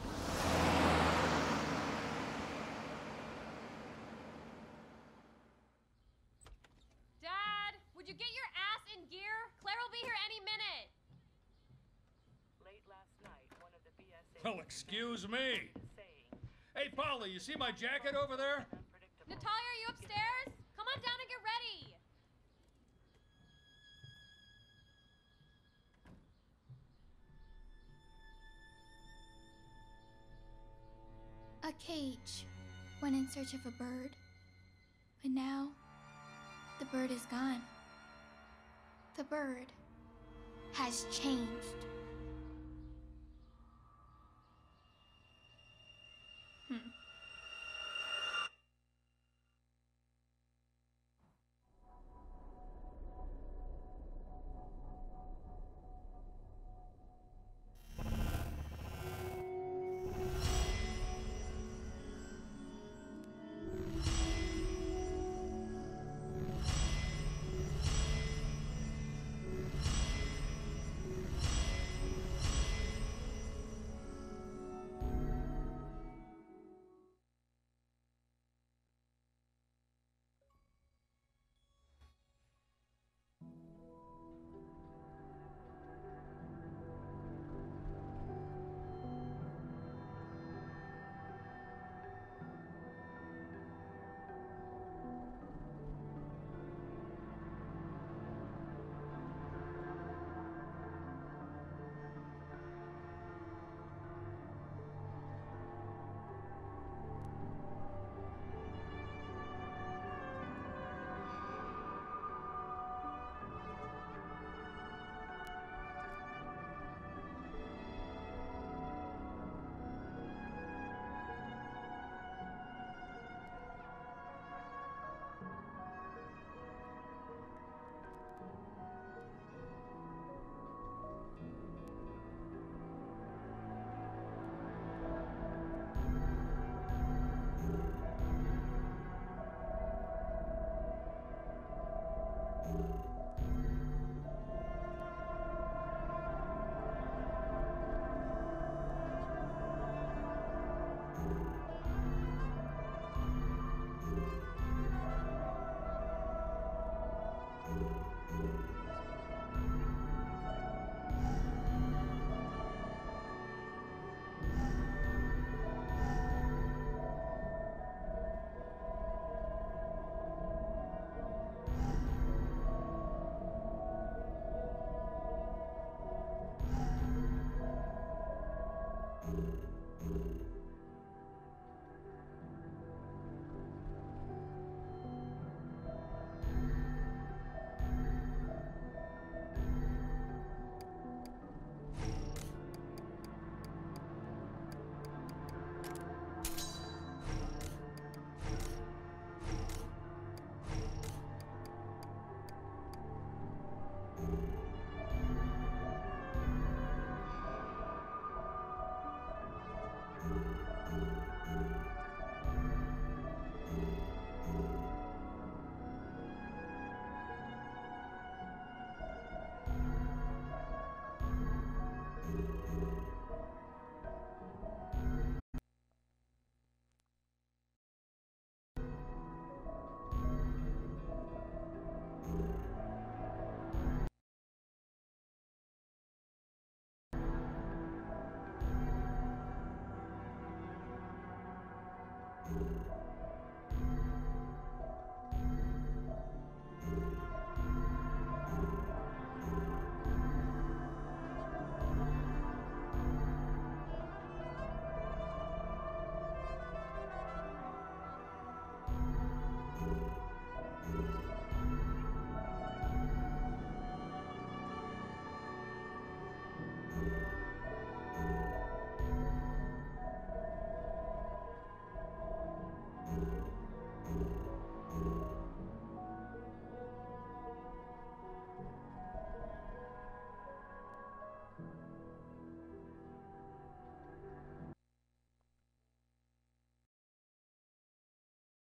Dad, would you get your ass in gear? Claire will be here any minute. late last night, one of the BSA Well, excuse me. Hey, Polly, you see my jacket over there? Natalia, are you upstairs? Come on down and get ready. A cage went in search of a bird, but now the bird is gone. The bird has changed.